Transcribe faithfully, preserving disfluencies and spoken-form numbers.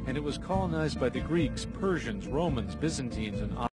and it was colonized by the Greeks, Persians, Romans, Byzantines, and Ottomans.